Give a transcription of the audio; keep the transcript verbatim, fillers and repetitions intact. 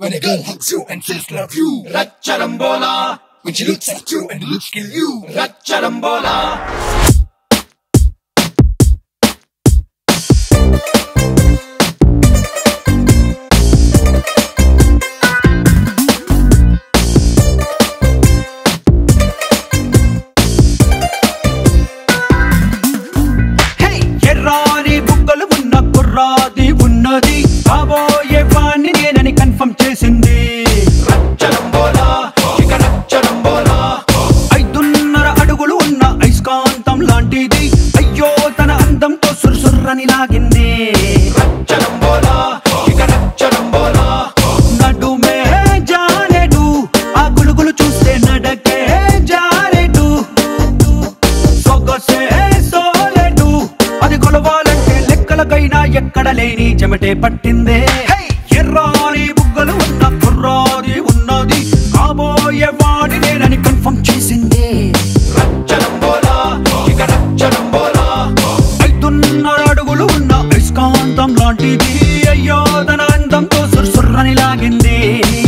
When a girl hugs you and says love you, Racharambola. When she looks at you and looks kill you, Racharambola. Hey, yerrani bukkalu unna kurradi unnadi kaboye vaanni nenani confirm chesindi Racharambola chika Racharambola aidunnara adugulu unna aiskantam lantidi ayyo tana andamto sursurrani lagindi Racharambola chika Racharambola nadume jaaledu aa gulugulu chuste nadake jaaledu sogase soledu adi golovalante lekkalakaina ekkada leni చెమటే పట్టిందే ఎర్రాని బుగ్గలు ఉన్న కుర్రాది ఉన్నది కాబోయే వాడి నేనని confirm చేసింది Racharambola ఇక Racharambola ఐదున్నర అడుగులు ఉన్న అయస్కాంతం లాంటిది అయ్యో తన అందంతో సుర్సుర్రని లాగింది